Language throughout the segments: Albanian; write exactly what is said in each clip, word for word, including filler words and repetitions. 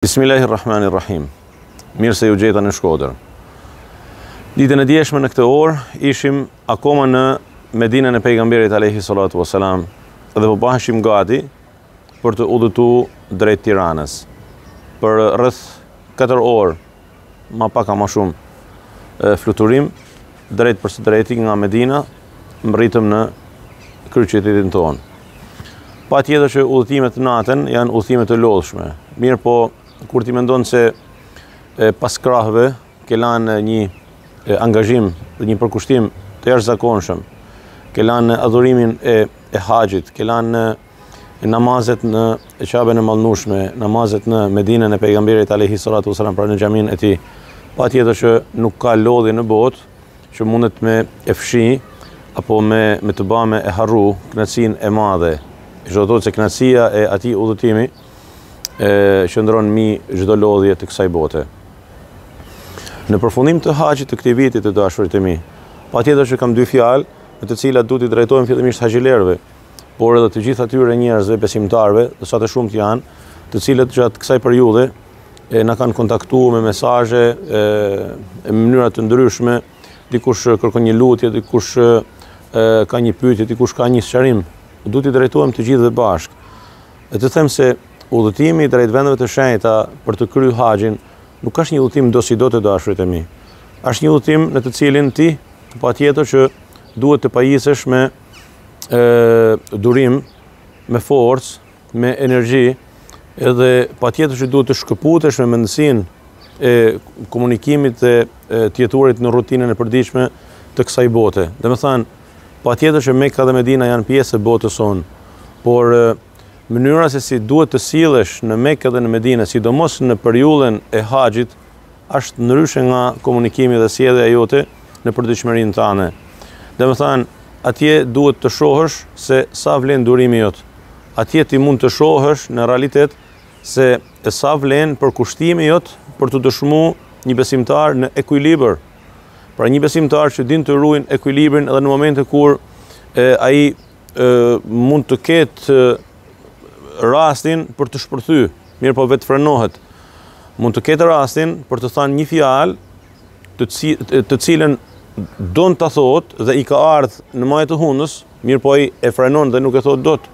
Bismillahirrahmanirrahim. Mirë se ju gjeta në Shkodër. Ditën e djeshme në këtë orë ishim akoma në Medinën e pejgamberit alayhi salatu wassalam dhe po baheshim gati për të udhëtuar drejt Tiranës. Për rreth katër orë, ma pak a ma shumë fluturim drejt për së drejti nga Medina, mbritëm në kryeqytetin tonë. Pa tjetër që udhëtimet natën janë udhëtime të lodhshme. Mirë po, kur ti mendon se e, pas krahëve ke lanë një e, angazhim dhe një përkushtim të jashtëzakonshëm, ke lanë adhurimin e, e haxhit, ke lanë namazet në Ka'ben e mallnueshme, namazet në Medinën e pejgamberit alayhi salatu wasalam, pra në xhamin e tij, pa tjetër që nuk ka lodhje në botë që mundet me e fshi apo me, me të bëme e harru kënaqësinë e madhe. Çdo të thotë se kënaqësia e atij udhëtimi e qëndron mi çdo lodhje të kësaj bote. Në përfundim të haxhit të këtij viti të dashurit e mi, patjetër që kam dy fjalë me të cilat duhet i drejtohem fillimisht haxhilerëve, por edhe të gjithë atyre njerëzve besimtarve, dhe sa të shumt janë, të cilët gjatë kësaj periudhe e na kanë kontaktuar me mesazhe e, në mënyra të ndryshme, dikush kërkon një lutje, dikush e, ka një pyetje, dikush ka një sqarim. Duhet i drejtohem të gjithëve bashkë. E të them se udhëtimi drejt vendeve të shenjta për të kryer haxhin nuk është një udhëtim do si do të dashurit e mi. Është një udhëtim në të cilin ti patjetër që duhet të pajisësh me e, durim, me forcë, me energji, edhe patjetër që duhet të shkëputesh me mendësinë e komunikimit dhe të jetuarit në rutinën e përditshme të kësaj bote. Domethënë, patjetër që Mekka dhe Medina janë pjesë e botës sonë, por mënyra se si duhet të sillesh në Mekë dhe në Medinë, sidomos në periudhën e haxhit, është ndryshe nga komunikimi dhe sjellja jote në përditshmërinë tënde. Domethënë, atje duhet të shohësh se sa vlen durimi jot. Atje ti mund të shohësh në realitet se sa vlen përkushtimi jot për të dëshmuar një besimtar në ekuilibër. Pra një besimtar që din të ruajë ekuilibrin edhe në momente kur e, ai e, mund të ketë e, rastin për të shpërthy, mirë po vetë frenohet. Mund të ketë rastin për të thënë një fjalë të, të cilën don ta thotë dhe i ka ardhur në majë të hundës, mirë po ai e frenon dhe nuk e thotë dot.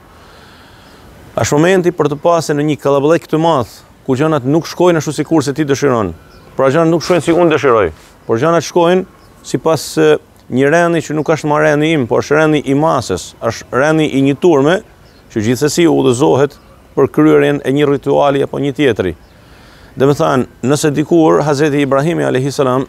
Është momenti për të pasur në një kallabëllëk të madh, ku gjërat nuk shkojnë ashtu sikur se ti dëshiron. Pra gjërat nuk shkojnë si unë dëshiroj, por gjërat shkojnë sipas një rendi që nuk është më rendi im, por është rendi i masës, është rendi i një turme që gjithsesi udhëzohet për kryerjen e një rituali apo një tjetri. Domethënë, nëse dikur Hazreti Ibrahimi alayhi salam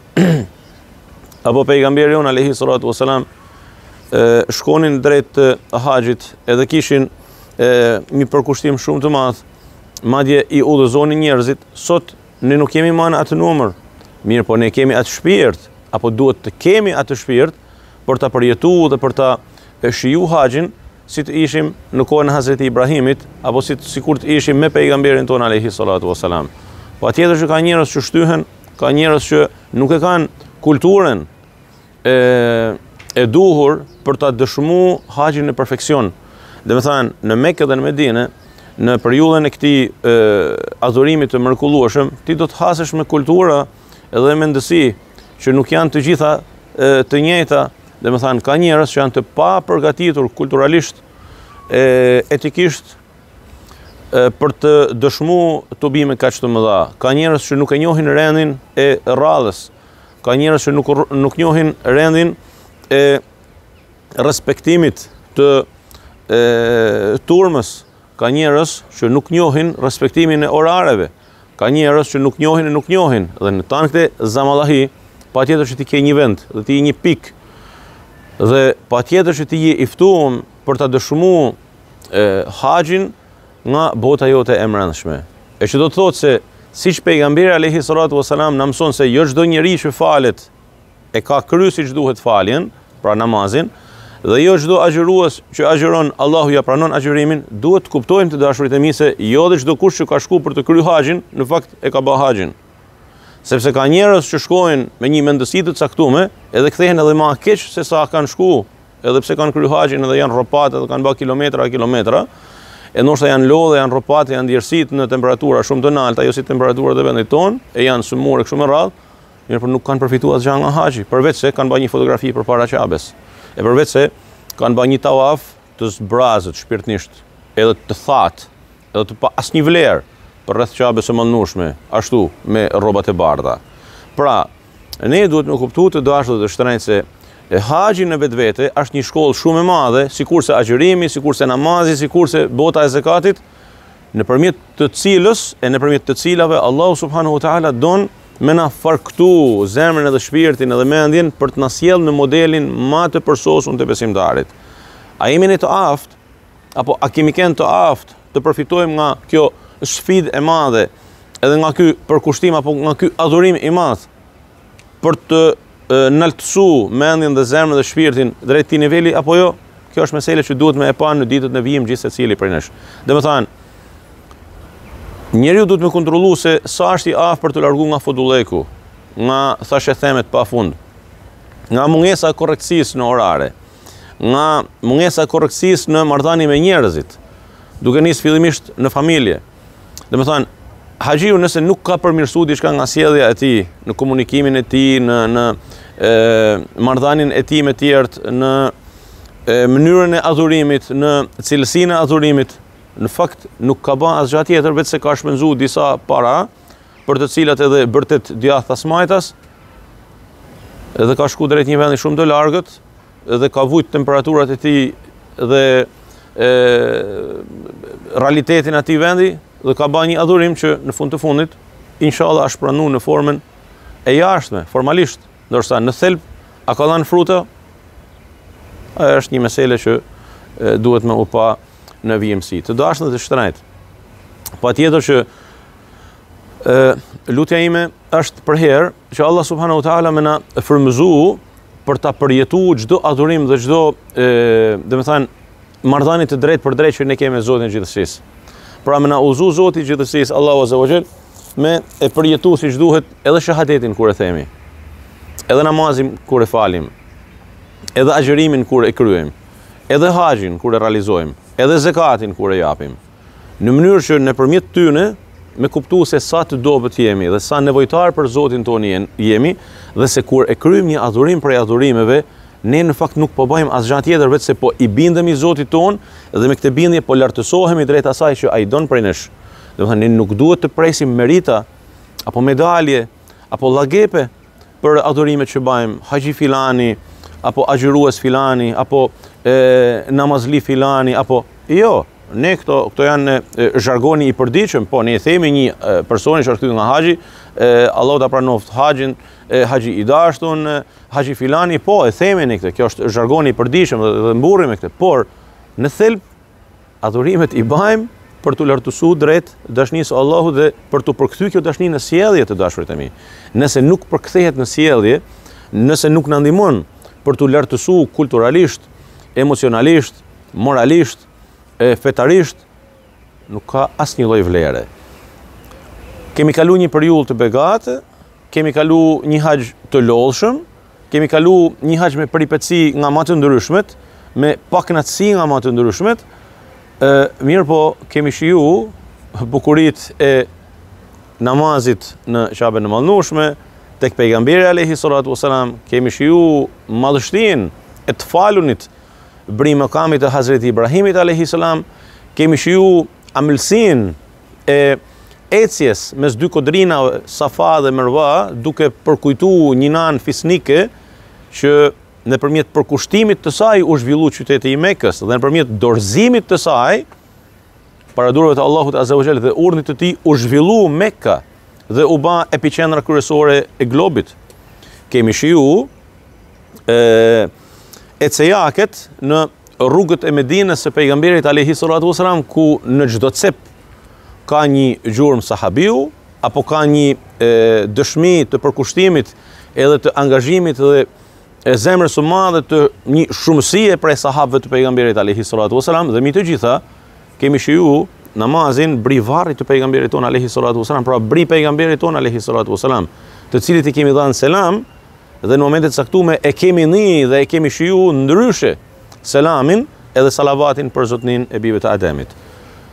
apo pejgamberi on alayhi salatu wasalam shkonin drejt haxhit edhe kishin e, një përkushtim shumë të madh, madje i udhëzonin njerëzit, sot ne nuk kemi më atë numër. Mirë, po ne kemi atë shpirt, apo duhet të kemi atë shpirt për ta përjetuar dhe për ta shiju haxhin, si të ishim në kohën e Hazreti Ibrahimit, apo si sikur të ishim me pejgamberin ton alayhi salatu wasalam. Patjetër që ka njerëz që shtyhen, ka njerëz që nuk e kanë kulturën e, e duhur për ta dëshmuar haxhin në perfeksion. Domethënë, në Mekë dhe në Medinë, në periudhën e këtij e, adhurimit të mrekullueshëm, ti do të hasesh me kultura edhe mendësi që nuk janë të gjitha e, të njëjta. Domethënë, ka njerëz që janë të pa përgatitur kulturalisht, e, etikisht, e, për të dëshmuar tubime kaq të mëdha. Ka njerëz që nuk e njohin rendin e rradhës. Ka njerëz që nuk nuk njohin rendin e respektimit të e, turmës. Ka njerëz që nuk njohin respektimin e orareve. Ka njerëz që nuk njohin e nuk njohin. Dhe në tanë këte zamallahi, patjetër që ti ke një vend, dhe ti je një pikë, dhe patjetër që ti je i ftuar për ta dëshmuar haxhin nga bota jote e brendshme. E që do të thotë se siç pejgamberi alayhi salatu wasalam na mëson se jo çdo njeri që falet e ka kryer siç duhet faljen, pra namazin, dhe jo çdo agjërues që agjëron Allahu ja pranon agjërimin, duhet të kuptojmë të dashurit e mi se jo dhe çdo kush që ka shkuar për të kryer haxhin, në fakt e ka bë haxhin. Sepse ka njerëz që shkojnë me një mendësi të caktuar, edhe kthehen edhe më keq se sa kanë shkuar, edhe pse kanë kryer haxhin edhe janë rropat edhe kanë bërë kilometra kilometra, e ndoshta janë lodhe, janë rropate, janë djersit në temperatura shumë të larta, jo si temperaturat e vendit tonë, e janë sëmurë kështu me radhë, mirë por nuk kanë përfituar asgjë nga haxhi, përveç se kanë bërë një fotografi përpara Ka'bes. E përveç se kanë bërë një tawaf të zbrazët shpirtnisht, edhe të thatë, edhe të pa asnjë vlerë për rreth Ka'bes së mallnueshme, ashtu me rrobat e bardha. Pra, ne duhet me kuptu të dashur dhe të shtrenjtë se e haxhi në vetvete është një shkollë shumë e madhe, sikurse agjërimi, sikurse namazi, sikurse bota e zakatit, nëpërmjet të cilës e nëpërmjet të cilave Allahu subhanahu wa taala don me na farktu zemrën edhe shpirtin edhe mendjen për të na sjellë në modelin më të përsosur të besimtarit. A jemi ne të aftë apo a kemi kënë të aftë të përfitojmë nga kjo sfidë e madhe edhe nga ky përkushtim apo nga ky adhurim i madh për të naltësu mendjen dhe zemrën dhe shpirtin drejt këtij niveli apo jo? Kjo është mesele që duhet me e pa në ditët në vijim gjithë secili prej nesh. Domethënë, njeriu duhet me kontrollu se sa është i aftë për të larguar nga fodulleku, nga thashë themet pafund, nga mungesa e korrektësisë në orare, nga mungesa e korrektësisë në marrëdhënie me njerëzit, duke nisë fillimisht në familje. Domethënë, haxhiu nëse nuk ka përmirësuar diçka nga sjellja e tij, në komunikimin e tij, në në e, marrëdhënien e tij me tjerët, në e, mënyrën e adhurimit, në cilësinë e adhurimit, në fakt nuk ka bën asgjë tjetër vetë se ka shpenzuar disa para për të cilat edhe bërtet djathta smajtas, edhe ka shku drejt një vendi shumë të largët, edhe ka vujt temperaturat e tij dhe e, realitetin e atij vendi, dhe ka bërë një adhurim që në fund të fundit, inshallah është pranuar në formën e jashtme, formalisht, ndërsa në thelb a ka dhënë fruta, ajo është një mesele që e, duhet me u pa në vijimsi. Të dashur dhe të shtrenjtë. Patjetër që e, lutja ime është për herë që Allah subhanahu wa taala më na frymëzu për ta përjetuar çdo adhurim dhe çdo, domethënë marrëdhënie të drejtë për drejtë që ne kemi me Zotin e gjithësisë. Pra me na udhëzu Zoti i gjithësisë Allahu azza wa jall me e përjetu siç duhet edhe shahadetin kur e themi, edhe namazin kur e falim, edhe agjërimin kur e kryejm, edhe haxhin kur e realizojmë, edhe zakatin kur e japim, në mënyrë që nëpërmjet tyne me kuptu se sa të dobët jemi dhe sa nevojtar për Zotin tonë jemi dhe se kur e kryejm një adhurim prej adhurimeve, ne në fakt nuk po bëjmë asgjë tjetër vetë se po i bindemi Zotit tonë dhe me këtë bindje po lartësohemi drejt asaj që ai don prej nesh. Domethënë ne nuk duhet të presim merita apo medalje apo llagepe për adhurimet që bëjmë, haxhi filani apo agjërues filani apo e, namazli filani apo jo, ne këto këto janë e, zhargoni i përditshëm, po ne e themi një e, personi që është kthyer nga haxhi, Allahu ta pranoft haxhin, haxhi i dashtun, haxhi filani, po e themi ne këtë, kjo është zhargoni i përditshëm dhe, dhe mburrim me këtë, por në thelb adhurimet i bëjmë për të lartësuar drejt dashnisë së Allahut dhe për të përkthyer kjo dashni në sjellje të dashurit e mi. Nëse nuk përkthehet në sjellje, nëse nuk na ndihmon për të lartësuar kulturalisht, emocionalisht, moralisht, e fetarisht, nuk ka asnjë lloj vlere. Kemi kalu një periudhë të begatë, kemi kalu një haxh të lodhshëm, kemi kalu një haxh me peripeci nga më të ndryshmet, me pakënaqësi nga më të ndryshmet, e, mirë po kemi shiju bukuritë e namazit në Ka'ben e mallnueshme, tek pejgamberi alayhi salatu wasalam, kemi shiju madhështinë e të falunit bri makamit e Hazreti Ibrahimit alayhi salam, kemi shiju amëlsinë e ecjes mes dy kodrinave Safa dhe Merva, duke përkujtuar një nanë fisnike që nëpërmjet përkushtimit të saj u zhvillu qyteti i Mekës dhe nëpërmjet dorëzimit të saj para durave të Allahut azza wa jall dhe urdhnit të tij u zhvillu Mekka dhe u bë epiqendra kryesore e globit. Kemi shiju e ecejaket në rrugët e Medinës së pejgamberit alayhi salatu wasalam, ku në çdo cep ka një gjurmë sahabiu, apo ka një e, dëshmi të përkushtimit edhe të angazhimit dhe e zemrës së madhe të një shumësie prej sahabëve të pejgamberit alayhi salatu wasalam, dhe mi të gjitha kemi shiju namazin bri varrit të pejgamberit ton alayhi salatu wasalam, pra bri pejgamberit ton alayhi salatu wasalam, të cilit i kemi dhënë selam dhe në momentet caktuar e kemi ni dhe e kemi shiju ndryshe selamin edhe salavatin për zotnin e bijve të Ademit.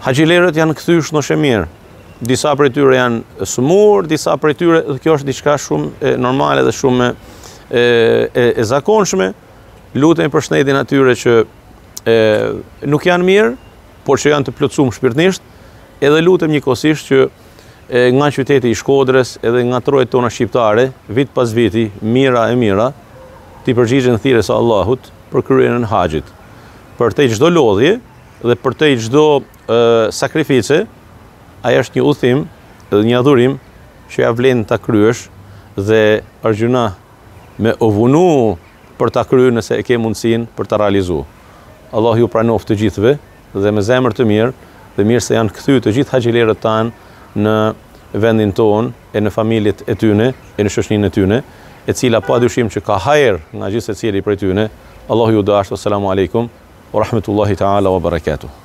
Haxhilerët janë kthyr shnoshe mirë. Disa prej tyre janë sëmur, disa prej tyre, dhe kjo është diçka shumë e normale dhe shumë e, e, e zakonshme. Lutemi për shëndetin atyre që e, nuk janë mirë, por që janë të plotësuar shpirtërisht, edhe lutem njëkohësisht që e, nga qyteti i Shkodrës edhe nga trojet tona shqiptare, vit pas viti, mira e mira, t'i përgjigjen thirrjes së Allahut për kryen e haxhit. Për te çdo lodhje dhe për te çdo sakrifice, ajo është një udhim dhe një adhurim që ja vlen ta kryesh dhe argjuna me ovunu për ta kryer nëse e ke mundësinë për ta realizuar. Allah ju pranoft të gjithëve dhe me zemër të mirë dhe mirë se janë kthyer të gjithë haxhilerët tanë në vendin tonë e në familjet e tyne e në shoqërinë e tyne, e cila padyshim që ka hajër nga gjithë secili prej tyne. Allah ju dashur. Assalamu alaikum wa rahmetullahi ta'ala wa barakatuh.